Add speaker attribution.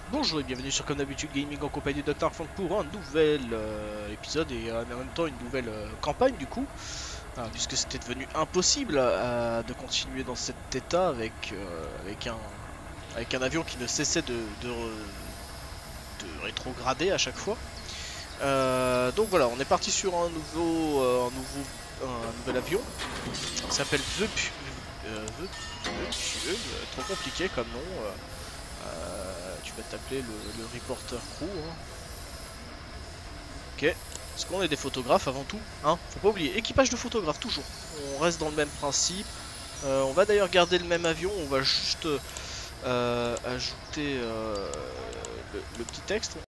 Speaker 1: Bonjour et bienvenue sur Comme d'habitude Gaming en compagnie de Dr. Frank pour un nouvel épisode et en même temps une nouvelle campagne du coup, puisque c'était devenu impossible de continuer dans cet état avec un avion qui ne cessait de rétrograder à chaque fois. Donc voilà, on est parti sur un nouvel avion qui s'appelle trop compliqué comme nom. Tu vas t'appeler le Reporter Crew, hein. Ok. Parce qu'on est des photographes avant tout, hein. Faut pas oublier. Équipage de photographe, toujours. On reste dans le même principe. On va d'ailleurs garder le même avion. On va juste ajouter le petit texte.